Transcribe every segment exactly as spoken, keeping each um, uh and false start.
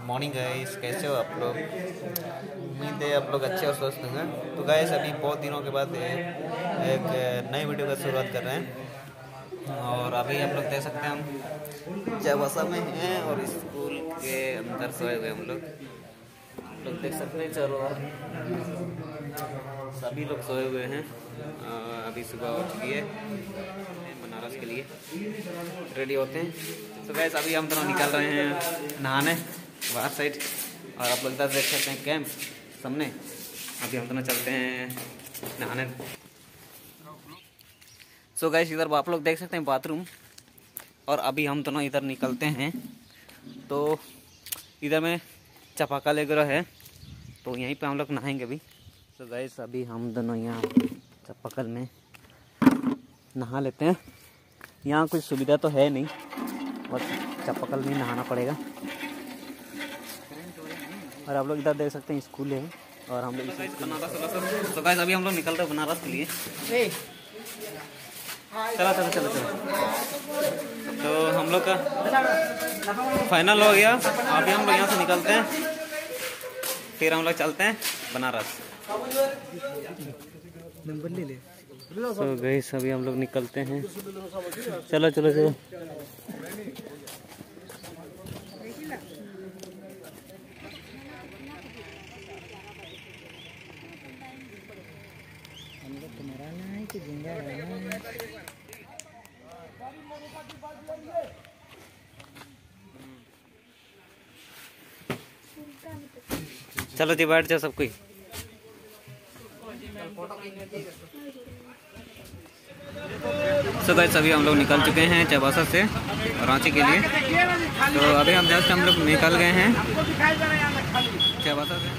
Morning guys, कैसे हो आप लोग? उम्मीद है आप लोग अच्छे और स्वस्थ होंगे। तो गाइस अभी बहुत दिनों के बाद एक नई वीडियो का शुरुआत कर रहे हैं और अभी आप लोग देख सकते हैं हम चाईबासा में हैं और स्कूल के अंदर सोए हुए हम लोग आप लोग देख सकते हैं। चलो सभी लोग सोए हुए हैं। अभी सुबह उठ गए बनारस के लिए रेडी होते हैं। तो गाइस अभी हम दोनों निकल रहे हैं नहाने बाहर साइड और आप लोग इधर देख सकते हैं कैंप सामने। अभी हम दोनों चलते हैं नहाने। सो गाइस इधर आप लोग देख सकते हैं बाथरूम और अभी हम दोनों इधर निकलते हैं। तो इधर में चापाकल वगैरह है तो यहीं पे हम लोग नहाएंगे अभी। तो गाइस अभी हम दोनों यहाँ चापाकल में नहा लेते हैं। यहाँ कुछ सुविधा तो है नहीं, बस चापाकल में नहाना पड़ेगा। और आप लोग इधर देख सकते हैं स्कूल है और हम लोग बनारस। तो गाइस अभी हम लोग निकल रहे हैं बनारस के लिए। चलो चलो चलो चलो तो हम लोग का फाइनल हो गया। अभी हम लोग यहाँ से निकलते हैं, फिर हम लोग चलते हैं बनारस। नंबर ले ले। तो गाइस अभी हम लोग निकलते हैं। चलो चलो चलो चलो जी बैठ जाओ सब कोई। सो गाइस अभी हम लोग निकल चुके हैं चाईबासा से रांची के लिए। तो अभी हम जस्ट हम लोग निकल गए हैं चाईबासा से।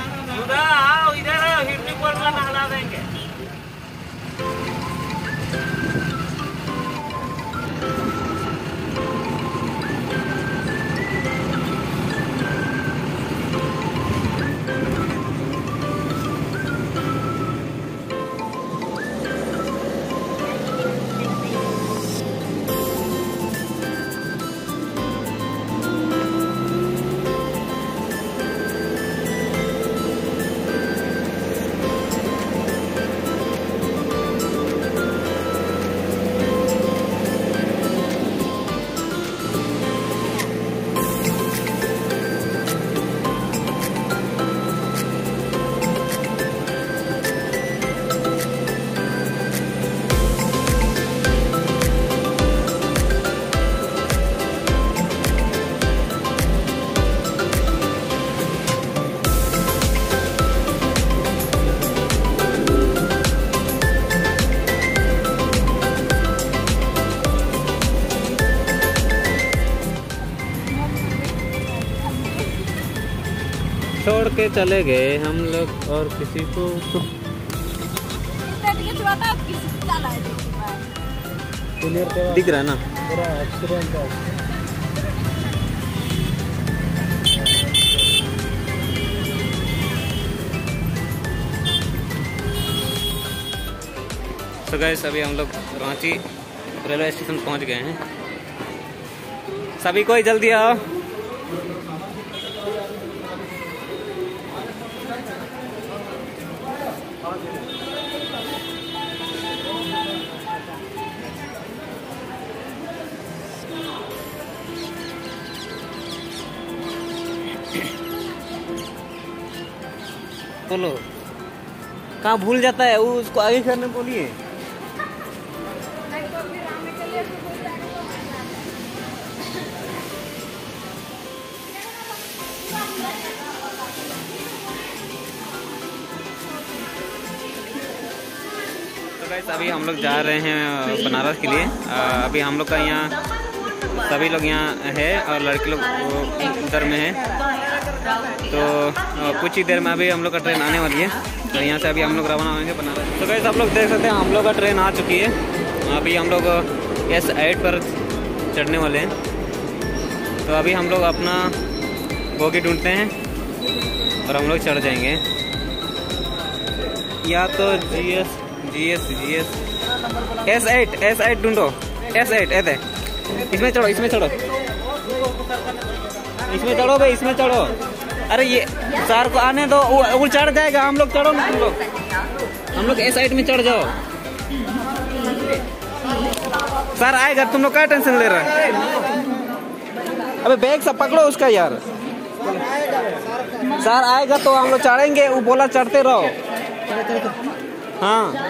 छोड़ के चले गए हम लोग और किसी को तो दिख रहा है ना पूरा एक्सीडेंट है। तो गाइस अभी हम लोग रांची रेलवे स्टेशन पहुंच गए हैं। सभी कोई जल्दी आओ। बोलो कहाँ भूल जाता है वो, उसको आगे करने बोलिए। तो गाइस अभी हम लोग जा रहे हैं बनारस के लिए। अभी हम लोग का यहाँ सभी लोग यहाँ है और लड़के लोग उधर में है। तो कुछ ही देर में अभी हम लोग का ट्रेन आने वाली है। तो यहाँ से अभी हम लोग रवाना होंगे बनारस। तो गाइस आप लोग देख सकते हैं हम लोग का ट्रेन आ चुकी है। अभी हम लोग एस एट पर चढ़ने वाले हैं। तो अभी हम लोग अपना बोगी ढूंढते हैं और हम लोग चढ़ जाएंगे। या तो G S G S G S S eight S eight ढूंढो। एस एट ऐसे इसमें चढ़ो इसमें चढ़ो। इसमें चढ़ो भाई, इसमें चढ़ो। अरे ये सर को आने दो, वो चढ़ जाएगा। हम लोग चढ़ो ना, तुम लोग हम लोग इस साइड में चढ़ जाओ। सर आएगा, तुम लोग क्या टेंशन ले रहे हैं? अबे बैग सब पकड़ो उसका यार। सर आएगा तो हम लोग चढ़ेंगे, वो बोला चढ़ते रहो। हाँ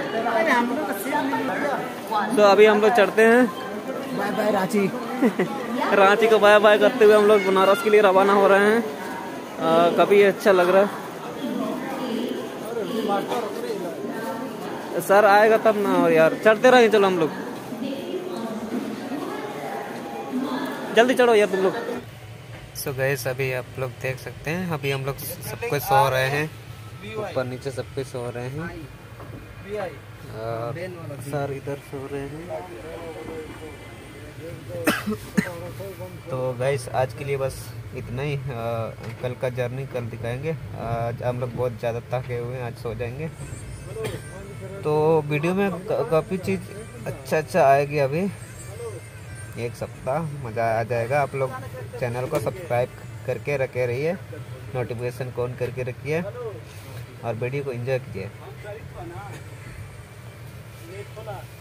तो अभी हम लोग चढ़ते हैं। Bye bye Ranchi. रांची को बाय बाय करते हुए हम लोग बनारस के लिए रवाना हो रहे हैं। आ, काफी अच्छा लग रहा है। सर आएगा तब ना यार, चढ़ते रहेंगे। चलो हम लोग जल्दी चढ़ो यार तुम लोग। सो गाइस अभी आप लोग देख सकते हैं, अभी हम लोग सबको सो रहे हैं, ऊपर नीचे सबको सो रहे हैं। सर इधर सो रहे हैं। तो गाइस आज के लिए बस इतना ही। आ, कल का जर्नी कल दिखाएंगे। आज हम लोग बहुत ज़्यादा थके हुए हैं, आज सो जाएंगे। तो वीडियो में काफ़ी चीज़ अच्छा अच्छा आएगी। अभी एक सप्ताह मज़ा आ जाएगा। आप लोग चैनल को सब्सक्राइब करके रखे रहिए, नोटिफिकेशन ऑन करके रखिए और वीडियो को एंजॉय कीजिए।